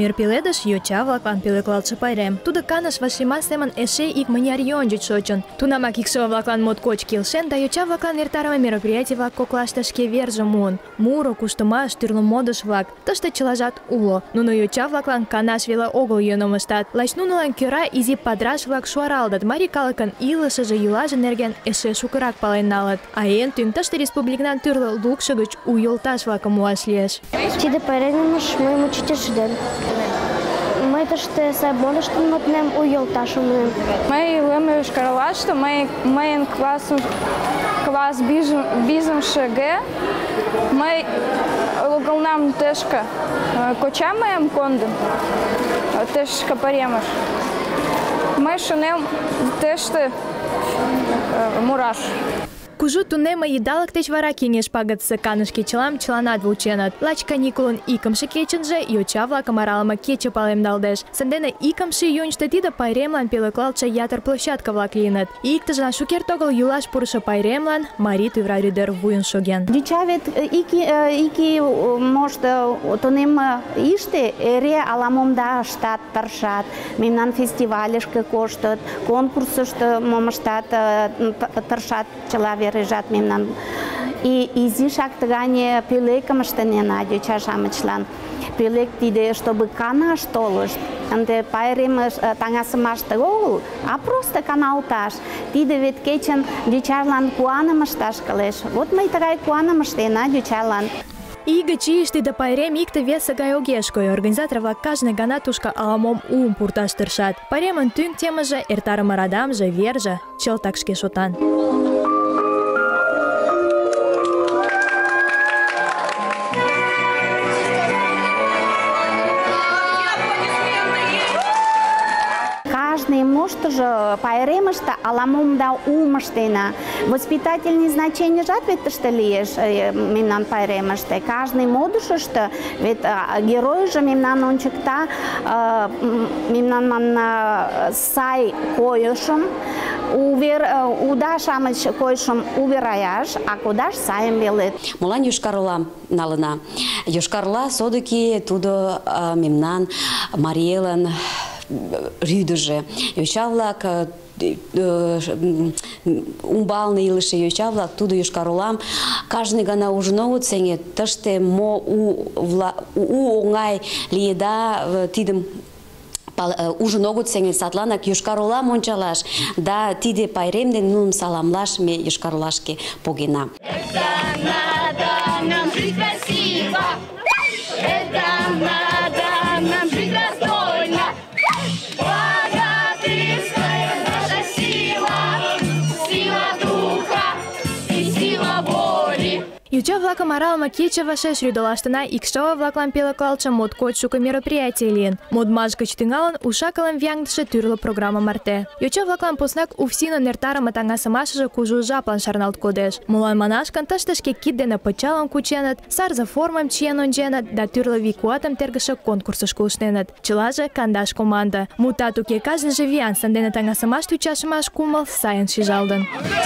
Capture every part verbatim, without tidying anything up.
мир пиледыш йоча-влаклан пӧлеклалтше пайрем. Тудо каныш вашлиймаш семын эше ик мыняр ий ончыч шочын. Тунамак икшыве-влаклан моткоч келшен да йоча-влаклан эртарыме мероприятий-влак коклаште шке вержым муын. Муро, куштымаш, тӱрлӧ модыш-влак. Тыште чылажат уло. Нуно йоча-влаклан канаш веле огыл йӧным ыштат. Лач нунылан кӧра изи падыраш-влак шуаралтыт, марий калыкын илышыже, йӱлаже нерген эше шукырак пален налыт. А эн тӱҥ тыште республикынан тӱрлӧ лукшо гыч у йолташ-влакым муаш лиеш. Тиде пайремыш мыйым учитель шӱден. Мый тыште сай модыштым моднем, у йолташым муым. Мый илем Йошкар-Олаште, мый мыйын классым класс визымше Г. Мый логалнам тышке коча мыйым конден, тышке пайремыш. Мый шонем тыште мураш. Кужу тунемме идалык деч вара кеҥеж пагытысе каныш кечылам чыланат вученыт. Лач каникулын икымше кечынже йоча-влакым аралыме кече палемдалдеш. Сандене икымше июньыште тиде пайремлан пӧлеклалтше ятыр площадка-влак лийыныт. Иктыжлан шукерте огыл йӱлаш пурышо пайремлан марий тӱвра рӱдер вуйын шоген. Деча вет ики ики мошто тунемме ийыште эре ала-мом да ыштат, тыршат. Мемнан фестивальышке коштыт, конкурсышто мом ыштат, тыршат чыла вережат мемнан. И изишак тыгане пӧлекым ыштенена йоча-шамычлан. Пӧлек тиде, чтобы канаш толышт. Ынде пайремыш таҥасымаште огыл, а просто каналташ. Тиде вет кечын йочалан куаным ышташ кӱлеш. Вот мый тыгай куаным ыштена йочалан. Ий гыч ийыш тиде пайрем икте-весе гай огеш кой. Организатор-влак кажне гана тушко ала-мом уым пурташ тыршат. Пайремын тӱҥ темыже, эртарыме радамже, верже чылтак шке шотан. Моштыжо пайремыште ала-мом да уым ыштена. Воспитательный значенийжат вет тыште лиеш мемнан пайремыште. Каждый модышышто вет геройжо мемнан ончыкта мемнан манна сай койышым, увер уда-шамыч койышым увераяш, а кодаш сайым веле. Молан Йошкар-Олам налына? Йошкар-Ола содыки тудо мемнан марийлан рӱдыжӧ. Йоча-влак, умбалне илыше йоча-влак, тудо Йошкар-Олам кажне гана ужын огыт сеҥе. Тыште мо у оҥай лиеда, тидым ужын огыт сеҥе. Садланак Йошкар-Олам ончалаш да тиде пайрем дене нуным саламлаш ме Йошкар-Олашке погена. Йоча-влакым аралыме кече вашеш рӱдолаштына икшыве-влаклан пӧлеклалтше моткоч шуко мероприятий лийын. Модмаш гыч тӱҥалын, уш-акылым вияҥдыше тӱрлӧ программа марте. Йоча-влаклан поснак УФСИНын эртарыме таҥасымашыже кужу жаплан шарналт кодеш. Молан манаш гын, тыште шке кид дене пычалым кученыт, сарзе формым чиен онченыт да тӱрлӧ вий-куатым тергыше конкурсышко ушненыт. Чылаже кандаш команда. Мутат уке, кажныже виян, сандене таҥасымаш ӱчашымаш кумыл сайын шижалтын.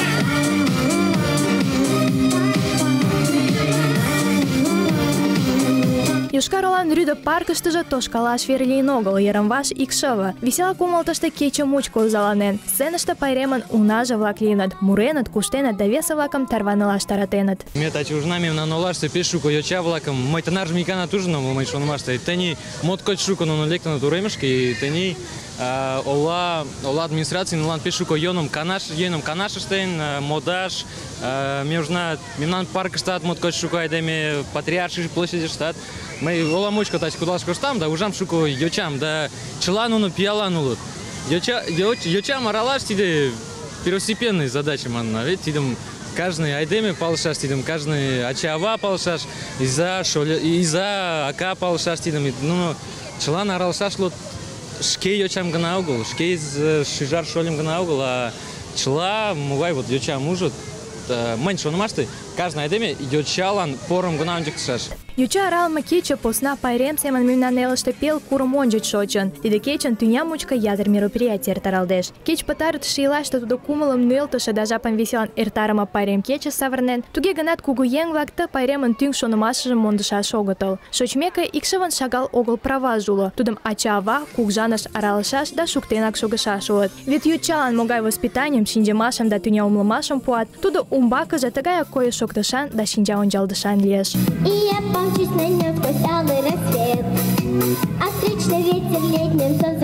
Йошкар-Олан рӱдӧ паркыштыже тошкалаш вер лийын огыл, йырым-ваш икшыве. Весела кумыл тыште кече мучко озаланен. Сценыште пайремын унаже-влак лийыныт, муреныт, куштеныт да весе-влакым тарванылаш таратеныт. Ме таче ужынам мемнан олаште пеш шуко йоча-влакым. Мый тынаржым иканат ужынам, мый шонымаште. Тений моткоч шуко нуно лектыныт уремышке, и тений ола ола администраций нунылан пеш шуко йӧным канаш йӧным канаш ыштен, модаш. Ме ужына мемнан паркыштат моткоч шуко айдеме, Патриарший площадьыштат. Мый ола мучко таче кудалаш коштам да ужам шуко йочам, да чыла нуно пиалан улыт. Йоча йочам аралаш тиде первостепенный задача манна, вет тидым каждый айдеме палышаш тидым, каждый ача-ава палышаш, иза шоля, иза ака палышаш тидым, ну чылан аралашаш лот шке йочам гына огыл, шке шӱжар шольым гына огыл, а чыла могай вот йочам ужыт. Мынь шонымаште каждый айдеме йочалан порым гына ончыктышаш. Юча аралма кече посна пайрем семан мемнан элыште пел курым ончыч шочын. Тиде кечын тӱня мучко ятыр мероприятий эртаралдеш. Кеч пытарыше ийлаште тудо кумылым нӧлтышӧ да жапым веселан эртарыме пайрем кече савырнен, туге гынат кугуеҥ-влак ты пайремын тӱҥ шонымашыжым мондышаш огытыл. Шочмеке, икшывын шагал огыл праваже уло. Тудым ача-ава кугыжаныш аралышаш да шуктенак шогышаш улыт. Вет йочалан могай воспитанийым, шинчымашым да тӱня умылымашым пуат, тудо умбакыже тыгаяк койыш-шоктышан да шинча ончалдышан лиеш. И я помчусь на нем сквозь алый рассвет, а встречный ветер летним